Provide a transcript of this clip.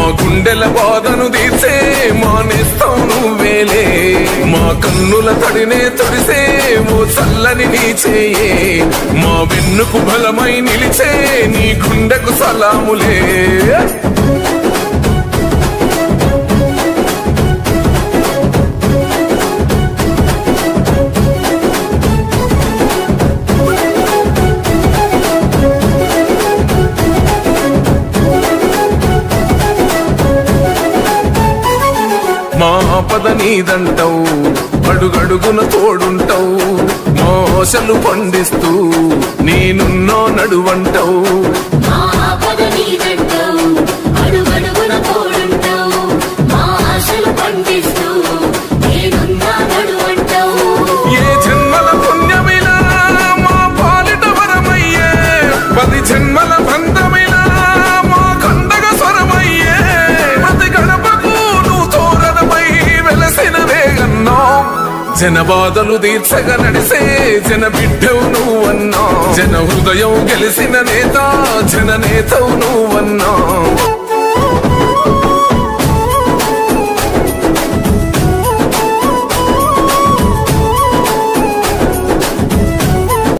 గుండెల బాధను తీర్చే మా నేస్తం నువ్వేలే మా కన్నుల తడినే తొడిసే ఓ చల్లని నీ చేయే మా వెన్నుకు బలమై నిలిచే నీ గుండెకు సలాములే మా పద నీదంటావు అడుగడుగున తోడుంటావు మోసలు పండిస్తూ నేనున్నో నడువంటావు ఏ జన్మల పుణ్యమిలా మా పాలిట వరమయ్యే 10 జన్మల బంధమిలా మా కండగ స్వరమయ్యే ప్రతి గడపకు నువ్వు తోరణమై వెలసిన వేగన్నా జన బాధలు తీర్చగా నడిసే జన బిడ్డవు నువ్వన్నా జన హృదయం గెలిసిన నేత జన నేతవు నువ్వన్నా